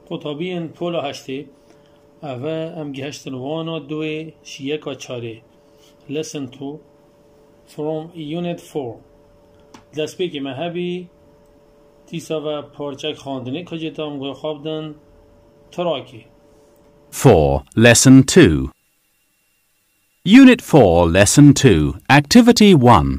قطابين بولو هشتي أفا أم جهشتن وانا دوي شيكا چاره. Listen to from Unit 4. دست بگی مهبی تیسا و پارچک خواندنه کجیتا مگوی خوابدن تراکی. 4. Lesson 2. Unit 4, Lesson 2, Activity 1.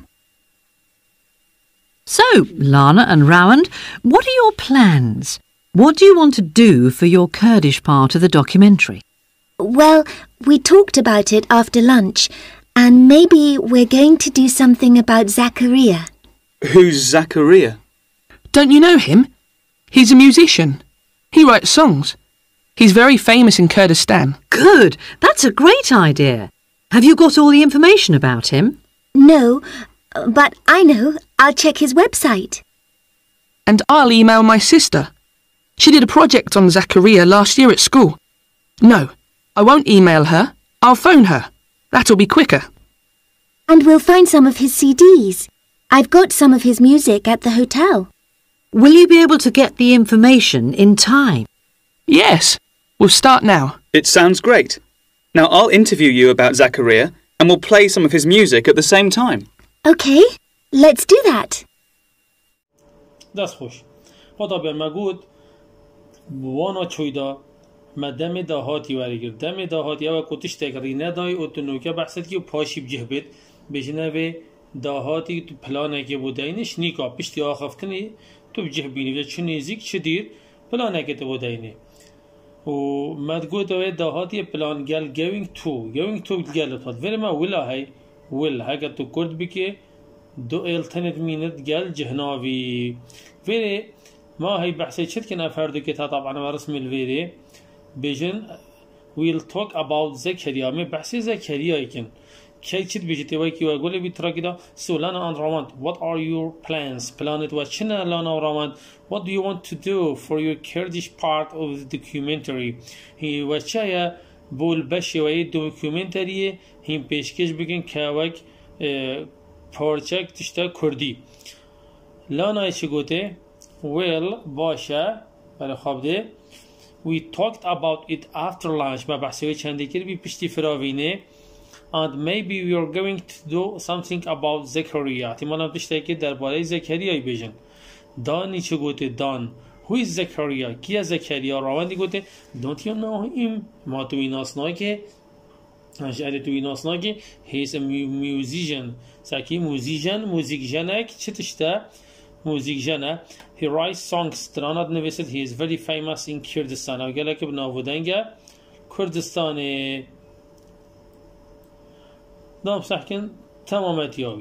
So, Lana and Rowand, what are your plans? What do you want to do for your Kurdish part of the documentary? Well, we talked about it after lunch, and maybe we're going to do something about Zakaria. Who's Zakaria? Don't you know him? He's a musician. He writes songs. He's very famous in Kurdistan. Good! That's a great idea. Have you got all the information about him? No, but I know. I'll check his website. And I'll email my sister. She did a project on Zakaria last year at school. No, I won't email her. I'll phone her. That'll be quicker. And we'll find some of his CDs. I've got some of his music at the hotel. Will you be able to get the information in time? Yes, we'll start now. It sounds great. Now I'll interview you about Zakaria and we'll play some of his music at the same time. Okay, let's do that. دست خوش. خدا به مگود وانا چویدا مدام دهاتی ورگر دم دهاتی او کتش تکری ندای اتنوکه بحثت که پاشی بجه بید بجنه به دهاتی تو پلانه که بودینش نیکا پشتی آخفتنی تو بجه بینی و چه نزیک چه دیر پلانه که تو بودینی و مدگود او دهاتی پلان گل going to گل تاد ولی ما ولا هی هاگه تو کرد بکه دو التنت مینت گل جهناوی ولی ما هي بحثي شد كنا فردو كتا طبعا ورسم الفيديو بيجن we'll talk about زكريا مي بحثي زكريا يكن كي شد بيجي ويكي ويقول بي ترى كده so Lana and Rowand what are your plans planet وشنا Lana and Rowand what do you want to do for your Kurdish part of the documentary هي وشايا بول بشي وي دوكيومنتري هم پیشکش بگن كاوك پارچک تشتا كردي لانا چی گوته Well, باشا برای خواب ده We talked about it after lunch ما بحثی چندی کردی بی پشتی فراوینه And maybe we are going to do something about Zakaria احتمالا پشتی که درباره زکریای بیجن دانی چه گوته دان Who is Zakaria کیه زکریا راوندی گوته Don't you know him ما تو این آسنا که اجاره تو این آسنا که He is a musician ساکی موزیک چه تشتا موزیک جنه he writes songs ترانات نویسد he is very famous in Kurdistan او گله که بنابودنگه کردستان دام سحکن تمامت یاوی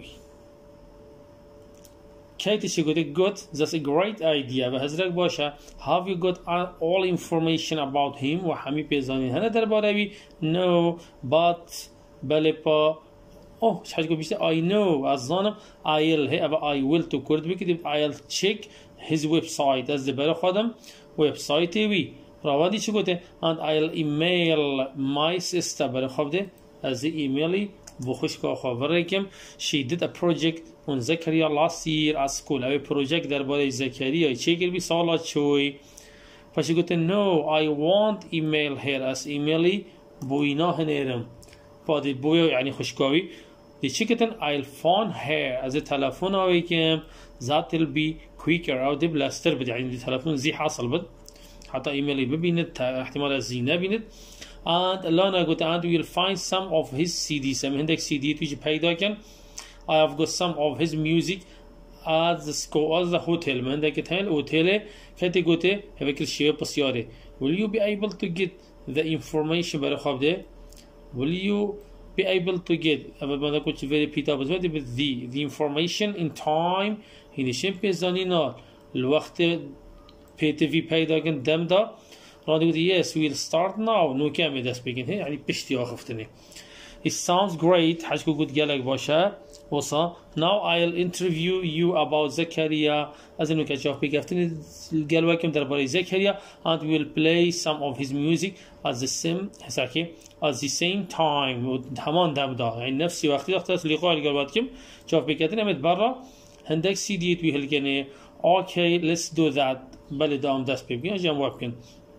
کیتی چی گوده good that's a great idea و هزرک باشه have you got all information about him و همی پیزانین هنه در باره no but بله پا اوه شحال يقول بيشتي I know أظن I'll I will to كرد بكتب I'll check his website as the برا خدم website وي راودي شو قلته and I'll email my sister برا خبده as the email بخش كخبركم she did a project on Zakaria last year at school أو project درباره زكريا يشيكل بي سالات شوي فشي قلته no I won't email her as email بوينا هنيرم بعد بويا يعني خشكاوي دي شكتن I'll phone her as a telephone أويكم that'll be quicker أو دي بلاستر بدي يعني دي تلفون زي حاصل بد حتى إيميلي ببينت احتمال الزينة بينت and لانا قلت and we'll find some of his CDs سم عندك CD تيجي بيدا كان I have got some of his music at the school at the hotel من عندك تهل hotel كتي قلت هذاك الشيء بسيارة will you be able to get the information برا خاب ده will you be able to get ماذا كنت very بيتا بس بدي the information in time هني شن بيزانينا الوقت بيتفي بيدا كن دم دا رادي قلت yes we'll start now نو كامل دست بيجن هي يعني بشتي آخفتني it sounds great حاجة قلت جالك باشا وصا now I'll interview you about Zakaria as إنه كجاف بيجفتني الجالوا كم درباري Zakaria and we'll play some of his music at the same time همان دم دا يعني نفسي وقت لقاء الجالوات كم جاف بيجفتني أمد برا هندك CD توي هالكني okay let's do that بل دام دست بيجي جام وابكن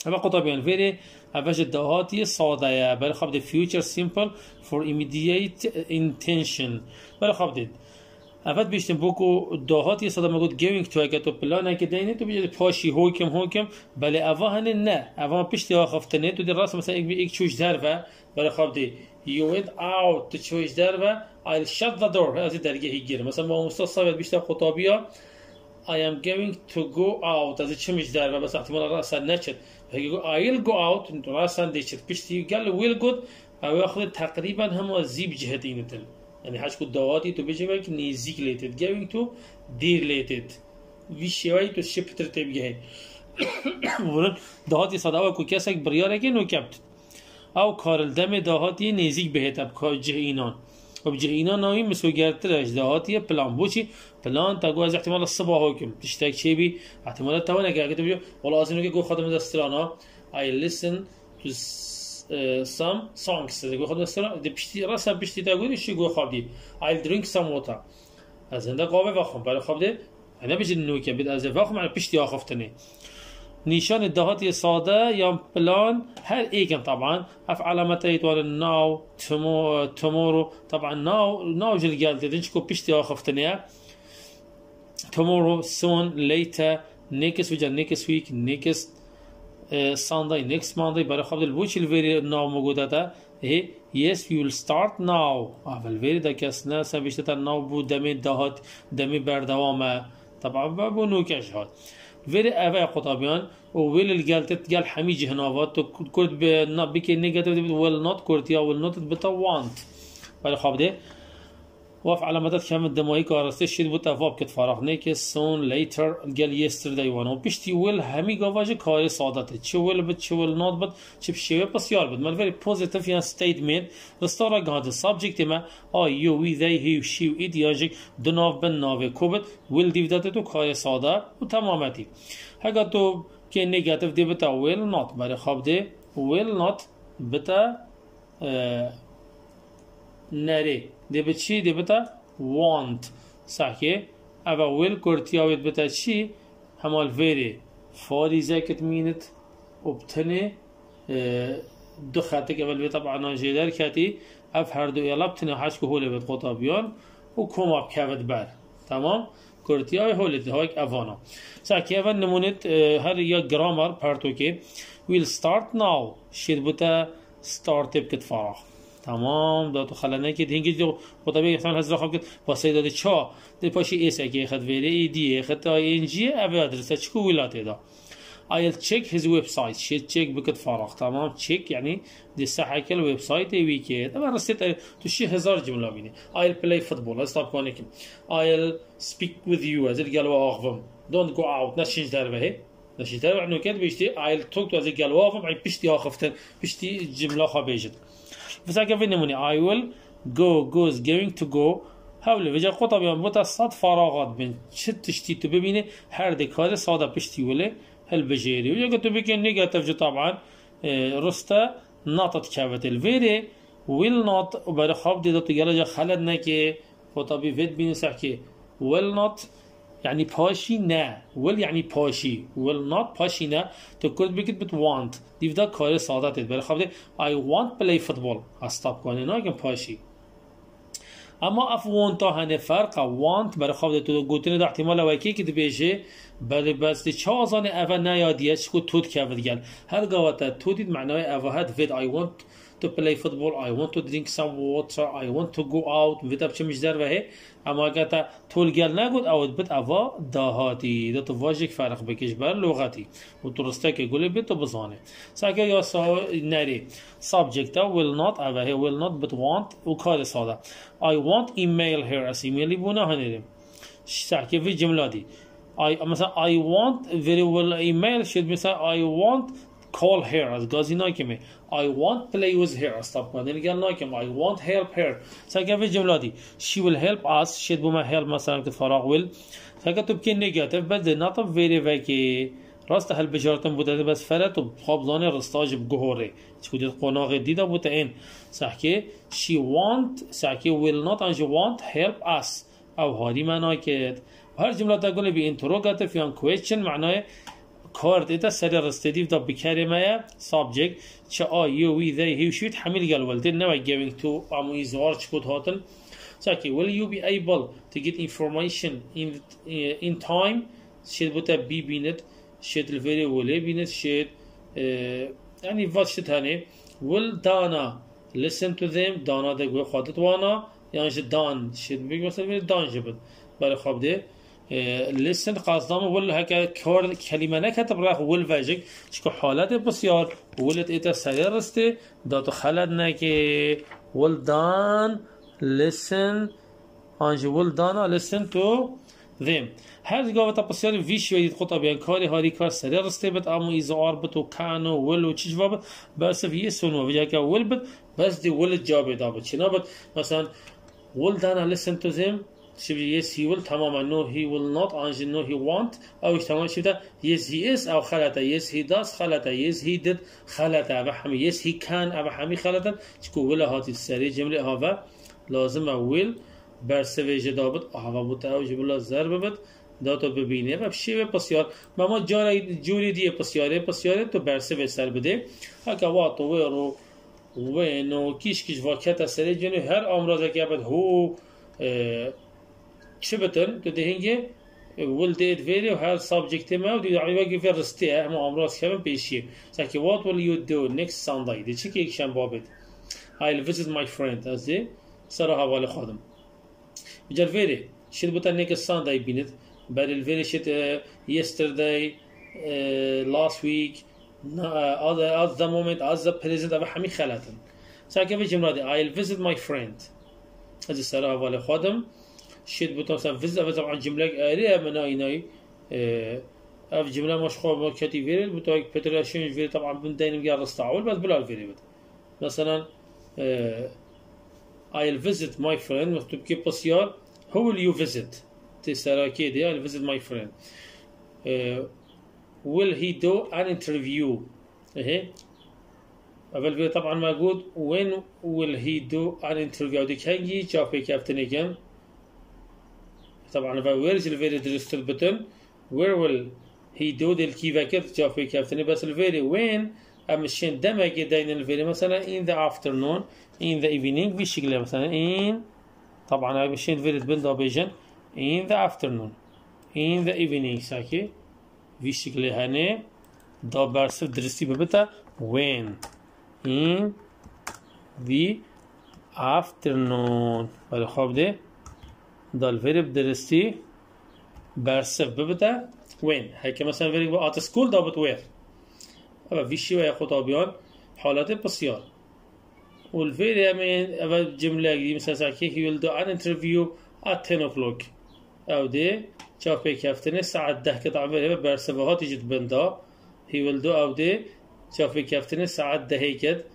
اما قطبيان very اوج دهاتی ساده برای خب the future simple for immediate intention برای خب دید اول بیشتر بکو دهاتی ساده مگود going to اگه تو پلان که دینه تو بیشتر پاشی حکم بله اوا هنه نه اوا بیشتر آخفتنه تو در راست مثلا یک چوش دربه برای خب دید you went out to چوش دربه I'll shut the door از درگه هیگیره مثلا با مستاد صاحب بیشتر خطابیا I am going to go out از چمیش دربه بس احتمال راست نشد I'll go out راست دیشت بیشتر قال will good او اخذ تقریبا هم زیب جهت اینتن یعنی هاش کو دواتی تو بجه که نزدیک لیتد going to دیر لیتد ویشیای تو شپتر تبیه ورن دهاتی ساده او کو کسک بریاره که نو کپت او کارل دم دهاتی نزدیک بهت اب جه اینان و بجه اینان نامی مسوگرترش دهاتی پلان بوچی پلان تا گو از احتمال الصبح حکم تشتاق چی بی احتمال توانه که اگه تو بیو ولی از اینو که گو خودم دسترانا I listen to some songs گو خودم دسترانا دی پشتی راسا پشتی تا گویی شی گو خواب دی I'll drink some water از ایندا قابه وخم برای خواب دی انا بجی نوکه بید از وخم علی پشتی آخفتنی نشان دهاتی ساده یا پلان هر ایکم طبعا اف علامتای توان ناو tomorrow طبعا ناو جل قالت دنشكو بيشتي آخفتنيا tomorrow soon later next week next week next Sunday next Monday برای خود الوچ الفيري ناو موجودة تا هي yes we will start now الفيري دا كسنا سبيشتا ناو بو دمي دهات دمي بردوامه طبعا بو نوكش هات ولی اوه قطابیان و ولی الگالت گال حمی جهنوات تو کرد به نبیکه نگاتیو دید will not کرد یا will not بتا want ولی خواب ده وف علامات کم دمایی کارسته شد بتا واب کت فراغ نه که soon later گال yesterday وانو پیشتی will همی گاواج کار سادته چه will بد چه will not بد چه بشیوه بسیار بد من very positive یا statement رستورا گاد subject ما you we they he she it یاجک دناف بن ناوه کوبت will دیودات تو کار ساده و تمامتی اگر تو که نگاتیو دی بتا will not برای خواب ده will not بتا نری دی به چی دی بتا want صحیح اما will کرتیاوید بتا چی همال ویری فاری زکت مینت ابتنی دو خطی که ولی طبعا جیدر کتی اف هر دو یلابتنی حش که هولی بید قطابیان و کماب کود بر تمام کرتیاوی هولی دی های اوانا صحیح اول نمونید هر یا گرامر پرتو که we'll start now شید بتا start بکت فراغ تمام دا تو خلانه که هنگی جو قطبی احتمال هزار خواب کد پاسای داده چا دی پاشی ایس اگه خد ویره ای دی خد آی ان جی اوی ادرسه چکو ویلاته دا I'll check his website شید چک بکت فراغ تمام چک یعنی دی صحه کل ویبسایت وی که اما رسیت تو 6000 جمله بینی I'll play football استاب کنه کن I'll speak with you از الگلوه آخوام don't go out نشینج در بهه نشینج در بهه نوکت بیشتی I'll talk to از الگلوه آخوام عی پشتی آخفتن پشتی جمله خواه بیجد بس اگه نمونی I will go goes going to go حوله وجه قطبیان بوتا صد فراغات بین چه تشتی تو ببینه هر دکار ساده پشتی وله هل بجیری و اگه تو بکن نگاتیو جو طبعا رسته ناطت کهوت الویره will not و برای خواب دیده تو گله جا خلد نه که قطبی وید بینه سح که will not يعني پاشی نه will یعنی پاشی will not پاشی نه تو کرد بگید بت want دیو دا کار ساده تید برای خواب ده I want play football استاب کنه نه اگه پاشی اما اف want تا هنه فرق want برای خواب ده تو گوتنه دا احتمال وکی که دی بیجه برای بس دی چه آزانه اوه نیادیه چکو تود که ود گل هر گواتا تودید معنای اوه هد وید I want to play football I want to drink some water I want to go out وید اب چه مجدر وهه اما اگه تا طول گل نگود اود بد اوا دهاتی دا تو واجک فرق بکش بر لغتی و درسته که گوله بید تو بزانه ساکه یا نری subject will not اوه will not but want و کار ساده I want email her از ایمیلی بونه هنیریم ساکه وی جمله دی مثلا I want very well email شد مثلا I want call her از گازی ناکمه I want play with her استاب کنه نگل ناکم I want help her ساکه وی جمله دی she will help us شد بوما help مثلا که فراغ will ساکه تو بکن نگاتیو بس ناطب ویری وکی راست هل بجارتن بوده بس فرد و خواب زانه رستاج بگهوره چکو دید قناغ دیده بوده این ساکه she want ساکه will not and she want help us او هاری معنی که هر جمله تقول بی انتروگاتیو یا کوئسچن معنای کارد ایتا سری رستدیف دا بکرمه subject چه you we they he should حمیل گل ولدن نوی giving to اموی زوار چکود هاتن ساکی will you be able to get information in time شد بوتا بی بیند شد الفيري ولی بیند شد يعني what شد هنه will Dana listen to them Dana ده گوه خادت وانا يعني شد دان شد بيگ مثلا دان جبد برای خواب ده listen قصدام ول هکا کلمه نکتب راه ول واجک چکو حالت بسیار ولت ایتا سری رسته داتو خلد نکه ول دان listen آنجا ول دانا listen to them هر جا وقت بسیار ویش ویدید خطا بیان کاری هاری کار سری رسته بد اما ایزار بد و کانو ول و چی جواب بس ویسون و وجا که ول بد بس دی ول جواب داد چنا بد مثلا ول دانا listen to them شبه yes he will تماما no he will not أنجي no he won't أو إيش تمام شبه yes he is أو خلته yes he does خلته yes he did خلته أبا حمي yes he can أبا حمي خلته شكو ولا هاتي السري جملة هذا لازم will برسه جدابت هذا بوده أو جبلا ضرب بد داتو ببینه و بشیوه بسیار ما جوری دیه بسیاره تو برسه سر بده هکا واتو ویرو وینو کیش واکت سری جنو هر امراضه که بد هو چه بتن تو دهینگه will date vary و هر subject ما و دیگه عیوه که رسته هم امراض که پیشیه ساکی what will you do next Sunday دی چی که یک شنبه بد I'll visit my friend از دی سر حوال خودم بجر vary شد بتن next Sunday بیند بعد الفيري شت yesterday last week at the moment at the present أبا حمي خلاتن ساكن في جملة دي I'll visit my friend هذا سرها ولا خادم شت بتوع سام visit أبا طبعا جملة قارئة من أيناي أف جملة مش خو كاتي فيري بتوع بتراشين فيري طبعا بندين مجال رستعول بس بلا الفيري بد مثلا I'll visit my friend مكتوب كي بسيار who will you visit تسراكي دي I'll visit my friend will he do an interview اهي اول طبعا موجود when will he do an interview دي كانجي جافي كابتن كان طبعا where is الفيري درست البتن where will he do دي الكيفاكت جافي كابتن بس الفيري when امشين دمج دين الفيري مثلا in the afternoon in the evening بشكل مثلا in طبعا امشين الفيري بندا بيجن in the afternoon in the evening ساكي في شكل هني دا برسف درستي ببتا when in the afternoon ولی خواب ده دا الفيرب درستي برسف ببتا when هيك مثلا الفيرب at school دا بت where اما في شي ويا خطابيان حالات بسيار والفيرب همين اول جملة دي مثلا ساكي he will do an interview at 10 o'clock او ده جافي كافتنه ساعة 10 كده عمله برسبها تيجي بندا he will do او ده جافي كافتنه ساعة 10 كده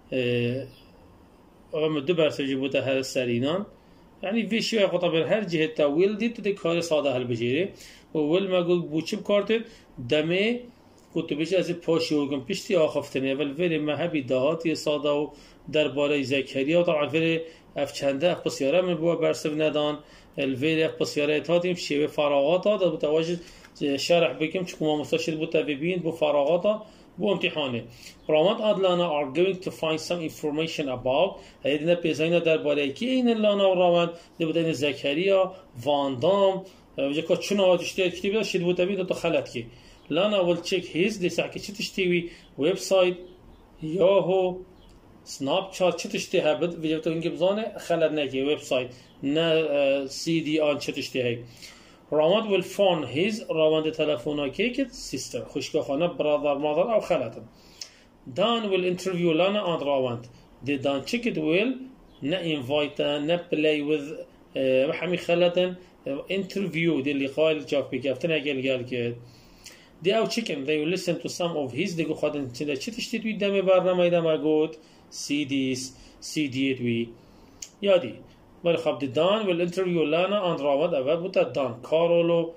اما دو برسب جبوته هر السرينان يعني في شوية خطابين هر جهة تا will دي تو ده کار ساده هل بجيره و will ما قول بوچه بکارتد دمه کتبش از پاشی ورگم پیشتی آخفتنه اول ولی مهبی دهاتی ساده و درباره زکریا و طبعا ولی افچنده اف بسیاره من بوا برسب ندان الولی اف بسیاره اتادیم شیوه فراغات ها دا بتواجد شرح بکم چکو ما مستشد بوتا ببین بو فراغات ها بو امتحانه رامات ادلانا are going to find some information about هیدینا پیزاینا درباره کی این لانا و رامات دا بوتا این زکریا واندام وجه که چون آتشتی کتیبی دا شد بوتا بید تا خلط کی لانا will check his دي ساعة چه تشتوي ويب سايت ياهو سناب شات چه تشتها بد ویدیو تو اینکه بزانه خلد نکی ویب سایت نه سی دی آن چه تشتهی راماد will phone his راماد تلفونا کیکت سیستر خوشگاهانه برادر مادر او خلتن دان will interview لانا آن راماد دی دان چکت will نه invite نه play with وحمی خلتن interview دی لقاء الجاف بکفتن اگل گل که دی او chicken they will listen to some of his دیگه خودن چه تشتی توی دم برنامه دم گود سی دی توی یادی ولی خب دی دان will interview لانا آن راماد اول بوده دان کارولو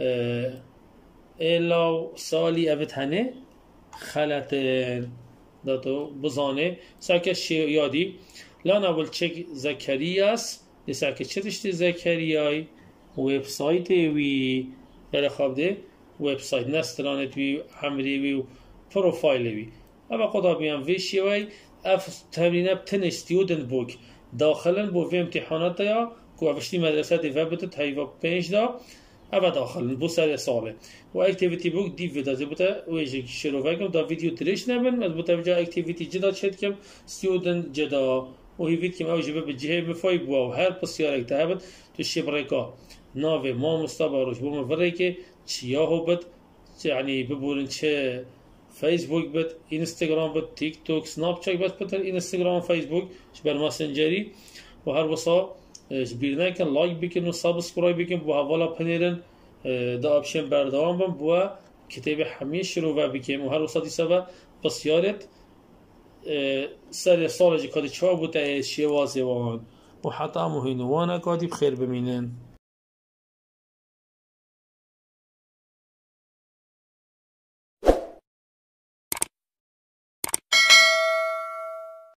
ایلاو سالی اوت هنه خلطن داتو بزانه ساکه یادی لانا will check زکریاس دی ساکه چه تشتی زکریای ویب سایت وی ولی خب دی ويب سايت نسترانت وي عمري وي بروفايل وي أبا قضا بيان فيشي وي أف تمرين بتن ستودنت بوك داخلا بو في امتحانات يا كو أفشتي مدرسة فابتت هايفا بينش دا أبا داخلا بو سر سالة و اكتيفيتي بوك دي فيدا زي بوتا ويجي شروع وكم دا فيديو تريش نبن از بوتا بجا اكتيفيتي جدا شد كم ستودنت جدا وهي فيد كم أو جبه بجهه بفاي بوا وهر بسيارك تهبت تو شبريكا ناوي ما مستباروش بوم فريكي چيا هو بد يعني ببولن چه فيسبوك بد انستغرام بد تيك توك سناب شات بس بتر انستغرام فيسبوك شبر ماسنجري وهر وصا جبيرنا كان لايك بكن و سبسكرايب بكن بو حوالا پنيرن دا اپشن بردوام بم بو كتاب همي شروع بكم وهر وصا دي سبا بسيارت سر سال جي كادي چا بوتا شي وازوان و حتى مهينوانا كادي بخير بمينن